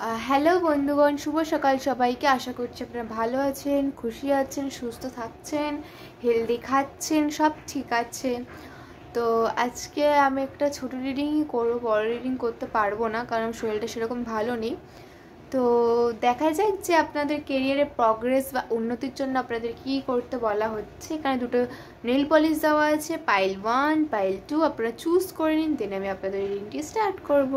Hello বন্ধুগণ, শুভ সকাল সবাইকে। আশা করছি আপনারা ভালো আছেন, খুশি আছেন, সুস্থ থাকছেন, হেলদি খাচ্ছেন, সব ঠিক আছে। তো আজকে আমি একটা ছোট রিডিংই করবো, বড় রিডিং করতে পারবো না কারণ শরীরটা সেরকম ভালো নেই। তো দেখা যাক যে আপনাদের কেরিয়ারে প্রগ্রেস বা উন্নতির জন্য আপনাদের কী করতে বলা হচ্ছে। এখানে দুটো নেল পলিশ দেওয়া আছে, পাইল 1, পাইল 2, আপনারা চুজ করে নিন, দেন আমি আপনাদের রিডিংটি স্টার্ট করবো।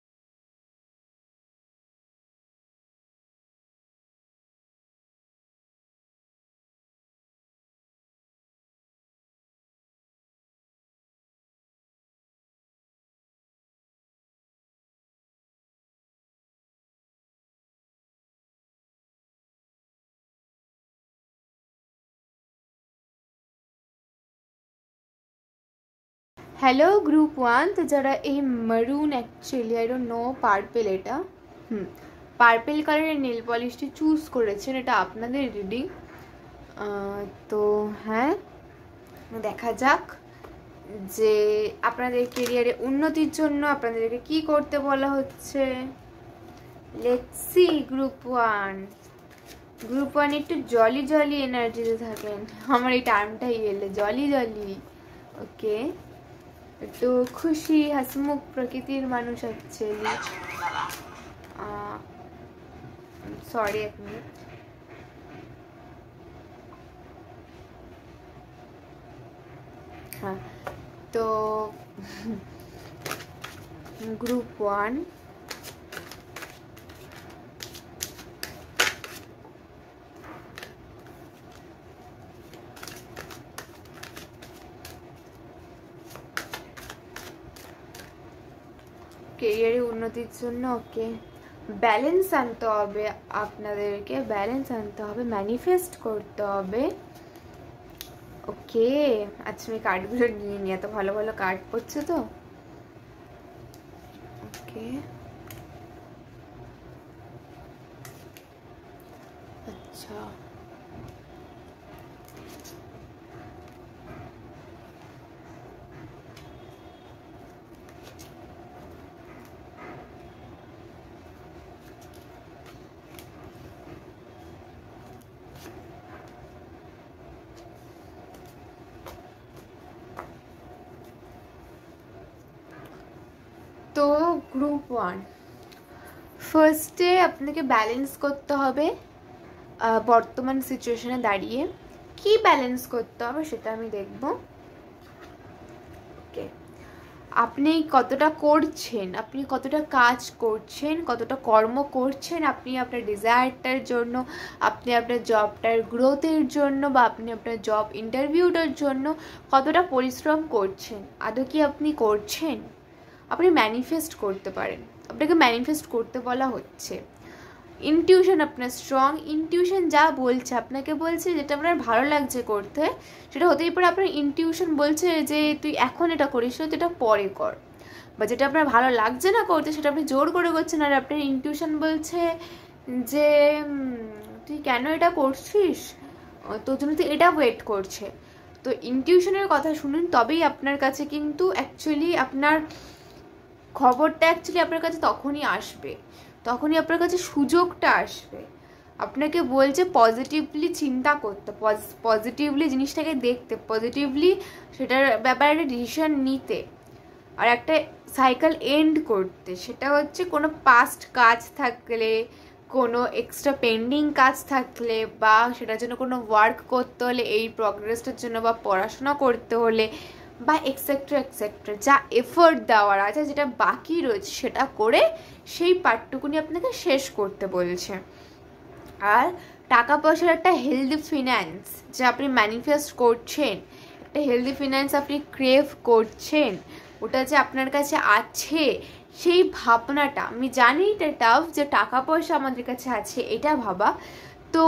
হ্যালো গ্রুপ 1, তো যারা এই মারুন, actually I don't know, purple, এটা পার্পেল কালারের নেল পলিশটি চুজ করেছেন, এটা আপনাদের রিডিং। তো হ্যাঁ, দেখা যাক যে আপনাদের কেরিয়ারে উন্নতির জন্য আপনাদেরকে কি করতে বলা হচ্ছে। Let's see. গ্রুপ 1 একটু জলি জলি এনার্জিতে থাকেন। আমার এই টার্মটাই এলে, জলি জলি। ওকে, একটু খুশি হাসিমুখ প্রকৃতির মানুষ অ্যাকচুয়ালি। সরি, এক মিনিট। হ্যাঁ, তো গ্রুপ 1 কেরিয়ারে উন্নতির জন্য ওকে ব্যালেন্স আনতে হবে, আপনাদেরকে ব্যালেন্স আনতে হবে, ম্যানিফেস্ট করতে হবে। ওকে, আচ্ছা আমি কার্ডগুলো নিয়ে নিই, এত ভালো ভালো কার্ড পড়ছে তো। ওকে, আচ্ছা তো গ্রুপ 1 ফার্স্টে আপনাকে ব্যালেন্স করতে হবে। বর্তমান সিচুয়েশনে দাঁড়িয়ে কি ব্যালেন্স করতে হবে সেটা আমি দেখব। ওকে, আপনি কতটা করছেন, আপনি কতটা কাজ করছেন, কতটা কর্ম করছেন, আপনি আপনার ডিজায়ারটার জন্য, আপনি আপনার জবটার গ্রোথের জন্য, বা আপনি আপনার জব ইন্টারভিউটার জন্য কতটা পরিশ্রম করছেন, আদৌ কি আপনি করছেন? আপনি ম্যানিফেস্ট করতে পারেন, আপনাকে ম্যানিফেস্ট করতে বলা হচ্ছে। ইনটিউশন আপনার স্ট্রং, ইনটিউশন যা বলছে, আপনাকে বলছে যেটা আপনার ভালো লাগছে করতে, সেটা হতেই পারে আপনার ইনটিউশন বলছে যে তুই এখন এটা করিস না, তুই এটা পরে কর। বা যেটা আপনার ভালো লাগছে না করতে, সেটা আপনি জোর করে করছেন, আর আপনার ইনটিউশন বলছে যে তুই কেন এটা করছিস, তোর জন্য তুই এটা ওয়েট করছে। তো ইনটিউশনের কথা শুনুন, তবেই আপনার কাছে কিন্তু অ্যাকচুয়ালি আপনার খবরটা অ্যাকচুয়ালি আপনার কাছে তখনই আসবে, তখনই আপনার কাছে সুযোগটা আসবে। আপনাকে বলছে পজিটিভলি চিন্তা করতে, পজিটিভলি জিনিসটাকে দেখতে, পজিটিভলি সেটার ব্যাপারে একটা ডিসিশন নিতে, আর একটা সাইকেল এন্ড করতে। সেটা হচ্ছে কোনো পাস্ট কাজ থাকলে, কোনো এক্সট্রা পেন্ডিং কাজ থাকলে, বা সেটার জন্য কোনো ওয়ার্ক করতে হলে এই প্রগ্রেসটার জন্য, বা পড়াশোনা করতে হলে, বা এক্সেট্রা এক্সেট্রা, যা এফোর্ট দেওয়ার আছে, যেটা বাকি রয়েছে সেটা করে সেই পার্টটুকুনি আপনাকে শেষ করতে বলছে। আর টাকা পয়সার একটা হেলদি ফিন্যান্স যা আপনি ম্যানিফেস্ট করছেন, একটা হেলদি ফিন্যান্স আপনি ক্রেভ করছেন, ওটা যে আপনার কাছে আছে, সেই ভাবনাটা, আমি জানি এটা টাফ যে টাকা পয়সা আমাদের কাছে আছে এটা ভাবা, তো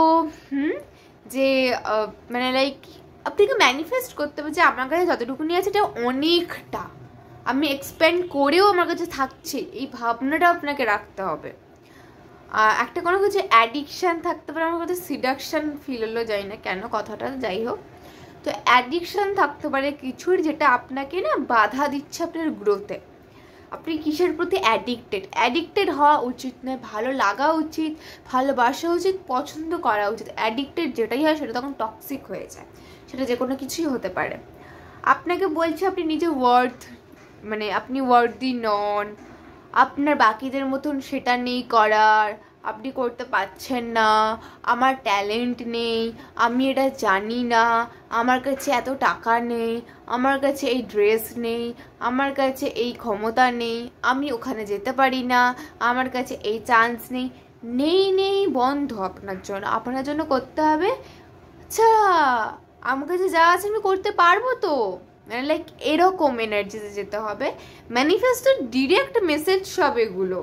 যে মানে লাইক আপনাকে ম্যানিফেস্ট করতে হবে যে আমার কাছে যতটুকুনি আছে এটা অনেকটা, আমি এক্সপেন্ড করেও আমার কাছে থাকছে, এই ভাবনাটা আপনাকে রাখতে হবে। একটা কোনো কিছু অ্যাডিকশান থাকতে পারে, আমার কাছে সিডাকশান ফিল হলো, যাই না কেন কথাটা, যাই হোক। তো অ্যাডিকশান থাকতে পারে কিছুর, যেটা আপনাকে না বাধা দিচ্ছে আপনার গ্রোথে। আপনি কিসের প্রতি অ্যাডিক্টেড হওয়া উচিত নয়, ভালো লাগা উচিত, ভালোবাসা উচিত, পছন্দ করা উচিত। অ্যাডিক্টেড যেটাই হয় সেটা তখন টক্সিক হয়ে যায়, সেটা যে কোনো কিছুই হতে পারে। আপনাকে বলছে আপনি নিজে মানে আপনি ওয়ার্দি নন, আপনার বাকিদের মতন সেটা নেই করার, আপনি করতে পারছেন না, আমার ট্যালেন্ট নেই, আমি এটা জানি না, আমার কাছে এত টাকা নেই, আমার কাছে এই ড্রেস নেই, আমার কাছে এই ক্ষমতা নেই, আমি ওখানে যেতে পারি না, আমার কাছে এই চান্স নেই। নেই বন্ধ আপনার জন্য করতে হবে আচ্ছা আমার কাছে যা আছে আমি করতে পারবো তো, মানে লাইক এরকম এনার্জিতে যেতে হবে। ম্যানিফেস্টোর ডিরেক্ট মেসেজ সব এগুলো।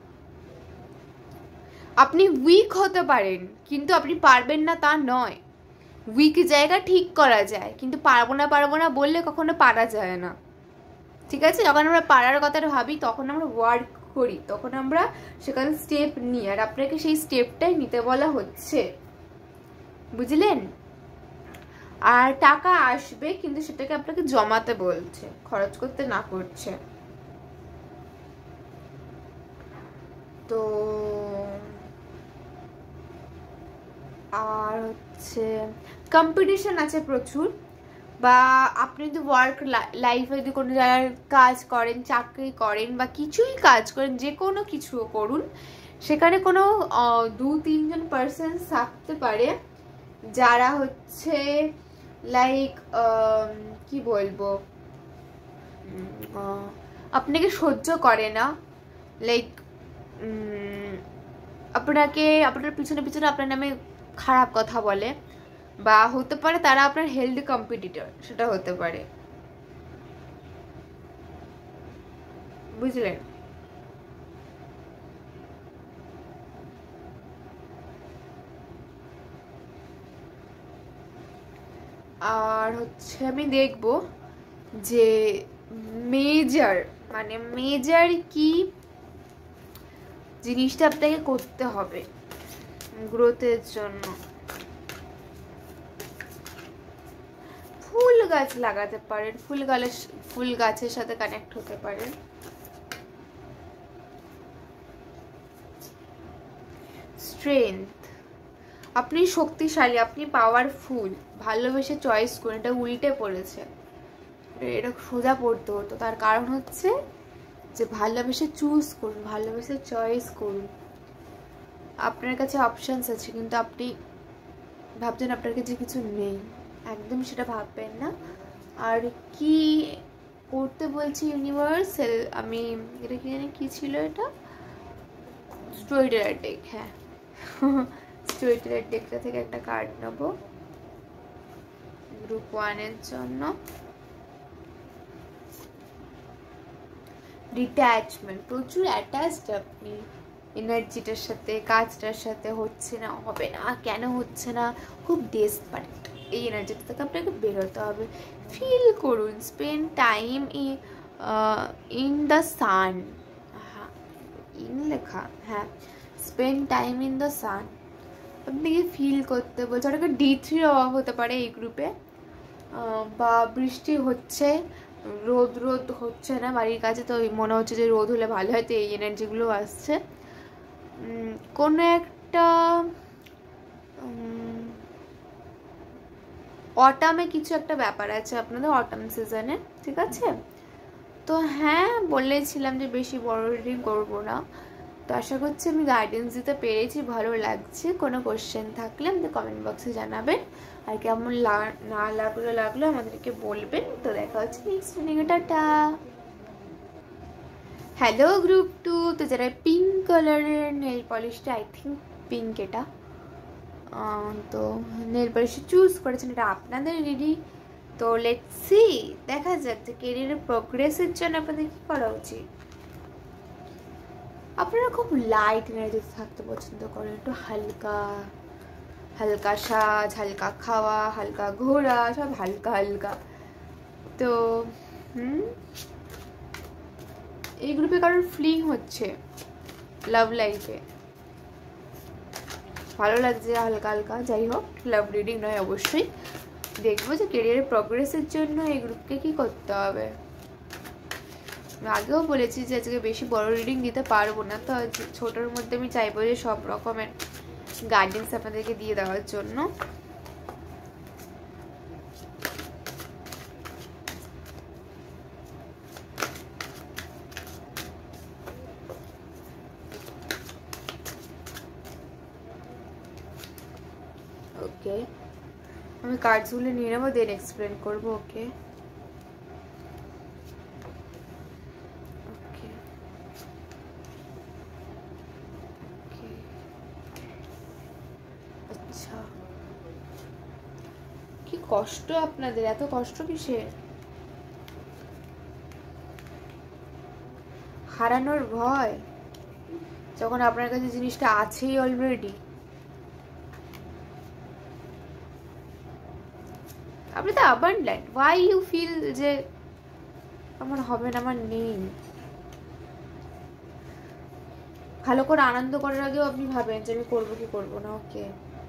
আপনি উইক হতে পারেন কিন্তু আপনি পারবেন না তা নয়। উইক জায়গা ঠিক করা যায়, কিন্তু পারবো না বললে কখনো পারা যায় না, ঠিক আছে? যখন আমরা পারার কথাটা ভাবি তখন আমরা ওয়ার্ক করি, তখন আমরা সেখানে স্টেপ নিই, আর আপনাকে সেই স্টেপটাই নিতে বলা হচ্ছে, বুঝলেন? আর টাকা আসবে কিন্তু সেটাকে আপনাকে জমাতে বলছে, খরচ করতে না করছে। তো আর হচ্ছে কম্পিটিশন আছে প্রচুর, বা আপনি যদি ওয়ার্ক লাইফে যদি কোনো জায়গায় কাজ করেন, চাকরি করেন বা কিছুই কাজ করেন, যে কোনো কিছু করুন, সেখানে কোনো 2-3 জন পার্সন থাকতে পারে যারা হচ্ছে লাইক কি বলবো, আপনাকে সহ্য করে না, লাইক আপনার পিছনে আপনার নামে খারাপ কথা বলে, বা হতে পারে তারা আপনার হেলদি কম্পিটিটর, সেটা হতে পারে, বুঝলেন? আর হচ্ছে আমি দেখব যে মেজর কি জিনিসটা আপনাকে করতে হবে গ্রোথের জন্য। ফুল গাছ লাগাতে পারেন, ফুল গাছের সাথে কানেক্ট হতে পারেন। স্ট্রেংথ, আপনি শক্তিশালী, আপনি পাওয়ারফুল, ভালোবেসে চয়েস করুন। এটা উল্টে পড়েছে, এটা সোজা পড়তে হতো, তার কারণ হচ্ছে যে ভালোবেসে চুজ করুন, ভালোবেসে চয়েস করুন। আপনার কাছে অপশানস আছে কিন্তু আপনি ভাবছেন আপনার কাছে কিছু নেই, একদম সেটা ভাববেন না। আর কি করতে বলছি ইউনিভার্স, আমি এটা কি জানি কি ছিল, এটা স্টোরিটেলার ডেক, হ্যাঁ স্টোরিটেলার ডেকটা থেকে একটা কার্ড নেবো গ্রুপ 1 এর জন্য। ডিট্যাচমেন্ট, প্রচুর অ্যাটাচড আপনি এনার্জিটার সাথে, কাজটার সাথে, হচ্ছে না, হবে না, কেন হচ্ছে না, খুব ডেসপারেট। এই এনার্জিটা থেকে আপনাকে বেরোতে হবে। ফিল করুন, spend time in the sun, হ্যাঁ ইন লেখা, হ্যাঁ spend time in the sun. আপনাকে ফিল করতে বলছে, ওটাকে D3 অভাব হতে পারে এই গ্রুপে, বা বৃষ্টি হচ্ছে, রোদ হচ্ছে না বাড়ির কাছে, তো মনে হচ্ছে যে রোদ হলে ভালো হয়, তো এই এনার্জিগুলো আসছে। কোনো একটা অটামে কিছু একটা ব্যাপার আছে আপনাদের, অটাম সিজনে, ঠিক আছে? তো হ্যাঁ বলেছিলাম যে বেশি বড় রিডিং করবো না, তো আশা করছি আমি গাইডেন্স দিতে পেরেছি, ভালো লাগছে। কোনো কোশ্চেন থাকলে আমাদের কমেন্ট বক্সে জানাবেন, আর কেমন না লাগলো আমাদেরকে বলবেন। তো দেখা হচ্ছে নেক্সট রিডিংয়ে, টাটা। হ্যালো গ্রুপ 2, তো যারা পিঙ্ক কালারের নেল পলিশটা, আই থিঙ্ক পিঙ্ক এটা, তো নেল পলিশ চুজ করেছেন, এটা আপনাদের রিডিং। তো লেটস সি, দেখা যাক যে কেরিয়ারের প্রোগ্রেসের জন্য আপনাদের কি করা উচিত। আপনারা খুব লাইট এনার্জিতে থাকতে পছন্দ করেন, একটু হালকা সাজ, হালকা খাওয়া, হালকা ঘোরা, সব হালকা। তো এই গ্রুপে কারোর ফিলিং হচ্ছে লাভ লাইফে, ভালো লাগছে হালকা, যাই হোক লাভ রিডিং নয় অবশ্যই। দেখবো যে কেরিয়ারের প্রোগ্রেসের জন্য এই গ্রুপকে কি করতে হবে। আগেও বলেছি যে আজকে বেশি বড় রিডিং দিতে পারবো না, তো ছোটোর মধ্যে আমি চাইবো যে সব রকমের গাইডেন্স আপনাদেরকে দিয়ে দেওয়ার জন্য। ওকে, আমি কার্ডসগুলো নিয়ে নেবো, দেন এক্সপ্লেন করবো। ওকে আচ্ছা, কি কষ্ট আপনাদের, এত কষ্ট কিসের? হারানোর ভয়, যখন আপনার কাছে জিনিসটা আছেই অলরেডি। আপনি তো অ্যাবান্ডেন্ট, ওয়াই ইউ ফিল যে আমার হবে না, আমার নেই। ভালো করে আনন্দ করার আগেও আপনি ভাবেন যে আমি করবো কি করবো না। ওকে,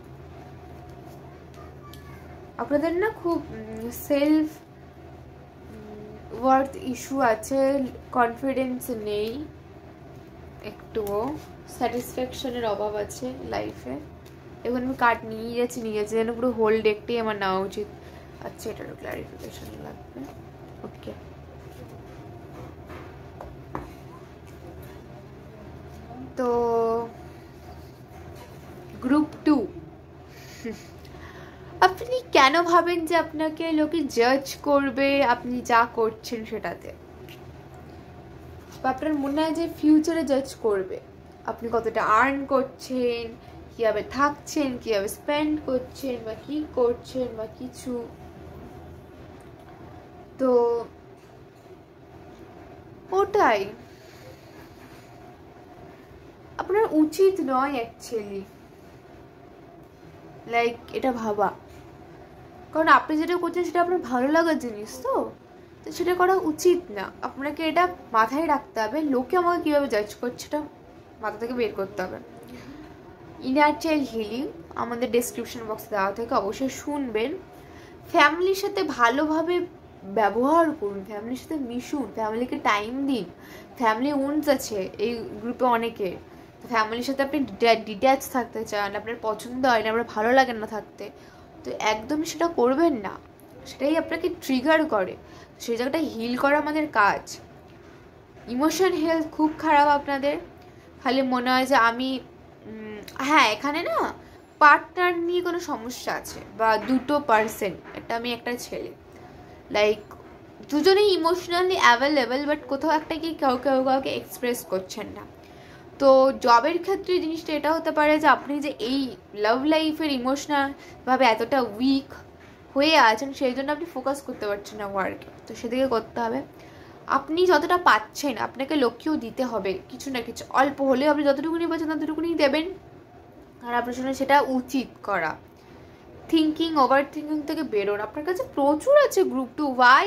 আপনাদের না খুব সেলফ ওয়ার্থ ইস্যু আছে, কনফিডেন্স নেই, একটুও স্যাটিসফ্যাকশনের অভাব আছে লাইফে। এখন আমি কার্ড নিয়ে যাচ্ছি যেন পুরো হোল ডেকটাই আমার নেওয়া উচিত। আচ্ছা, এটারও ক্লারিফিকেশন লাগবে। ওকে, তো গ্রুপ 2, আপনি কেন ভাবেন যে আপনাকে লোকে জাজ করবে আপনি যা করছেন সেটাতে? বা আপনার মনে হয় যে ফিউচারে জাজ করবে আপনি কতটা আর্ন করছেন, কিভাবে থাকছেন, কিভাবে স্পেন্ড করছেন, বা কি করছেন বা কিছু। তো ওটাই আপনার উচিত নয় অ্যাকচুয়ালি, লাইক এটা ভাবা, কারণ আপনি যেটা করছেন সেটা আপনার ভালো লাগার জিনিস, তো সেটা করা উচিত না। আপনাকে এটা মাথায় রাখতে হবে, লোকে আমাকে কীভাবে জাজ করছে এটা মাথা থেকে বের করতে হবে। ইনার চাইল্ড হিলিং আমাদের ডেসক্রিপশন বক্সে দেওয়া থেকে অবশ্যই শুনবেন। ফ্যামিলির সাথে ভালোভাবে ব্যবহার করুন, ফ্যামিলির সাথে মিশুন, ফ্যামিলিকে টাইম দিন। ফ্যামিলি উন্স আছে এই গ্রুপে অনেকে, ফ্যামিলির সাথে আপনি ডিট্যাচ থাকতে চান, আপনার পছন্দ হয় না, আপনার ভালো লাগে না থাকতে, তো একদমই সেটা করবেন না, সেটাই আপনাকে ট্রিগার করে। সেই জায়গাটা হিল করা আমাদের কাজ। ইমোশন হেলথ খুব খারাপ আপনাদের, খালি মনে হয় যে আমি হ্যাঁ, এখানে না পার্টনার নিয়ে কোনো সমস্যা আছে, বা দুটো পার্সন, একটা ছেলে, লাইক দুজনেই ইমোশনালি অ্যাভেলেবেল, বাট কোথাও একটা কি কাউকে এক্সপ্রেস করছেন না। তো জবের ক্ষেত্রে জিনিসটা এটা হতে পারে যে আপনি যে এই লাভ লাইফের ইমোশনালভাবে এতটা উইক হয়ে আছেন, সেই জন্য আপনি ফোকাস করতে পারছেন না ওয়ার্কে, তো সেদিকে করতে হবে। আপনি যতটা পাচ্ছেন আপনাকে লক্ষ্যও দিতে হবে, কিছু না কিছু, অল্প হলেও আপনি যতটুকুনি পাচ্ছেন ততটুকুনি দেবেন, আর আপনার জন্য সেটা উচিত করা। থিঙ্কিং, ওভার থিঙ্কিং থেকে বেরোন, আপনার কাছে প্রচুর আছে। Group 2, why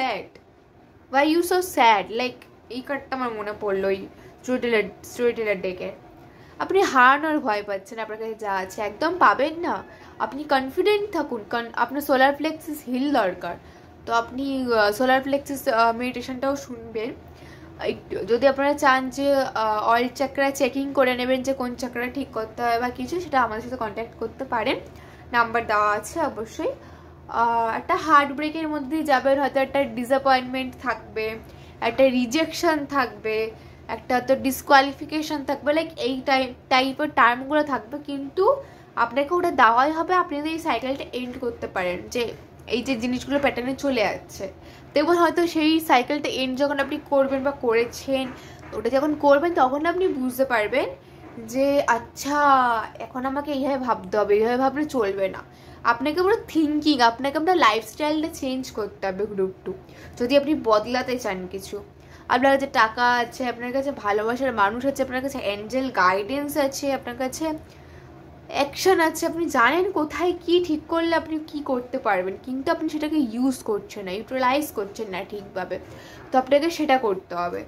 you so sad, like এই কার্ডটা আমার মনে পড়লো ওই স্টোরি টেলার ডেকে। আপনি হারানোর ভয় পাচ্ছেন, আপনার কাছে যা আছে একদম পাবেন না। আপনি কনফিডেন্ট থাকুন, কারণ আপনার সোলার প্লেক্সাস হিল দরকার, তো আপনি সোলার প্লেক্সাস মেডিটেশনটাও শুনবেন। যদি আপনারা চান যে অয়েল চাকরা চেকিং করে নেবেন যে কোন চাকরা ঠিক করতে হয় বা কিছু, সেটা আমাদের সাথে কন্ট্যাক্ট করতে পারেন, নাম্বার দেওয়া আছে অবশ্যই। একটা হার্ট ব্রেকের মধ্যেই যাবেন, হয়তো একটা ডিসঅ্যাপয়েন্টমেন্ট থাকবে, একটা রিজেকশন থাকবে, একটা তো ডিসকোয়ালিফিকেশন থাকবে, লাইক এই টাইপের টার্মগুলো থাকবে, কিন্তু আপনাকে ওটা দেওয়াই হবে। আপনি যদি এই সাইকেলটা এন্ড করতে পারেন, যে এই যে জিনিসগুলো প্যাটার্নে চলে যাচ্ছে, দেখুন হয়তো সেই সাইকেলটা এন্ড যখন আপনি করবেন বা করেছেন, ওটা যখন করবেন তখন আপনি বুঝতে পারবেন যে আচ্ছা এখন আমাকে এইভাবে ভাবতে হবে, এইভাবে ভাবলে চলবে না। আপনাকে পুরো থিঙ্কিং, আপনাকে আপনার লাইফস্টাইলটা চেঞ্জ করতে হবে গ্রুপ 2, যদি আপনি বদলাতে চান কিছু। আপনার কাছে টাকা আছে, আপনার কাছে ভালোবাসার মানুষ আছে, আপনার কাছে অ্যাঞ্জেল গাইডেন্স আছে, আপনার কাছে অ্যাকশন আছে, আপনি জানেন কোথায় কি ঠিক করলে আপনি কি করতে পারবেন, কিন্তু আপনি সেটাকে ইউজ করছেন না, ইউটিলাইজ করছেন না ঠিকভাবে, তো আপনাকে সেটা করতে হবে।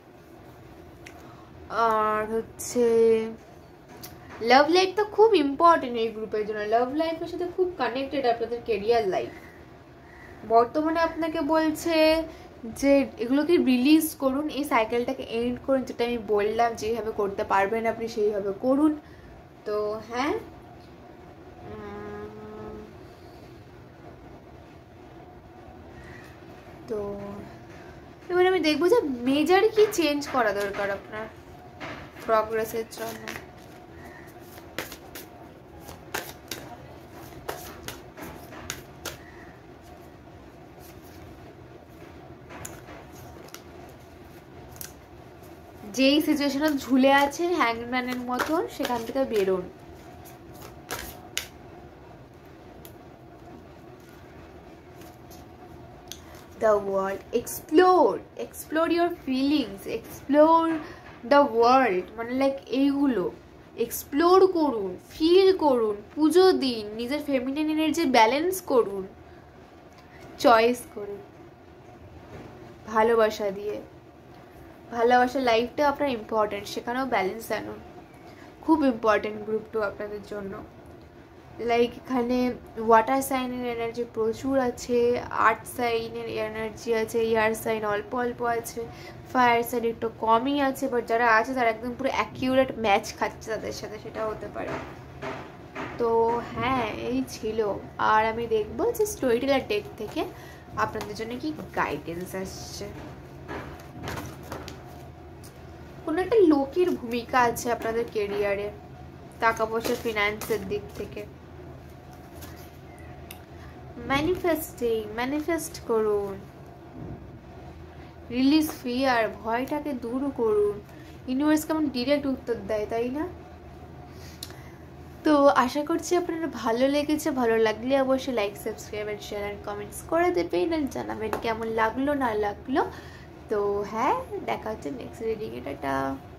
আর হচ্ছে লাভ লাইফ তো খুব ইম্পর্টেন্ট এই গ্রুপের জন্য, লাভ লাইফের সাথে খুব কানেক্টেড আপনাদের কেরিয়ার লাইফ। বর্তমানে আপনাকে বলছে যে এগুলোকে রিলিজ করুন, এই সাইকেলটাকে এন্ড করুন, যেটা আমি বললাম যেভাবে করতে পারবেন আপনি সেইভাবে করুন। তো হ্যাঁ, তো এবার আমি দেখবো যে মেজর কি চেঞ্জ করা দরকার আপনার প্রগ্রেসের জন্য। যেই সিচুয়েশনে ঝুলে আছেন হ্যাংম্যানের মতন, সেখান থেকে বেরোন। The world, explore your feelings, explore the world, মানে লাইক এইগুলো এক্সপ্লোর করুন, ফিল করুন, পুজো দিন, নিজের ফেমিনিন এনার্জি ব্যালেন্স করুন, চয়েস করুন ভালোবাসা দিয়ে। ভালোবাসা লাইফটা আপনার ইম্পর্টেন্ট, সেখানেও ব্যালেন্স আনুন, খুব ইম্পর্টেন্ট গ্রুপ 2 আপনাদের জন্য। লাইক এখানে ওয়াটার সাইনের এনার্জি প্রচুর আছে, আর্থ সাইনের এনার্জি আছে, এয়ার সাইন অল্প অল্প আছে, ফায়ার সাইন একটু কমই আছে, বাট যারা আছে তারা একদম পুরো অ্যাকিউরেট ম্যাচ খাচ্ছে তাদের সাথে, সেটা হতে পারে। তো হ্যাঁ, এই ছিল। আর আমি দেখবো যে স্টোরি টেলার ডেক থেকে আপনাদের জন্য কি গাইডেন্স আসছে। কোনো একটা লোকের ভূমিকা আছে আপনাদের কেরিয়ারে, টাকা পয়সা ফিনান্সের দিক থেকে। ম্যানিফেস্ট করুন, রিলিজ ফিয়ার, ভয়টাকে দূর করুন। ইউনিভার্স কেমন ডিরেক্ট উত্তর দেয়, তাই না? তো আশা করছি আপনারা ভালো লেগেছে। ভালো লাগলে অবশ্যই like, subscribe and share and comments করে দেবেন, আর জানাবেন কেমন লাগলো না লাগলো। তো হ্যাঁ, দেখা হচ্ছে নেক্সট রিডিংয়ে। টাটা।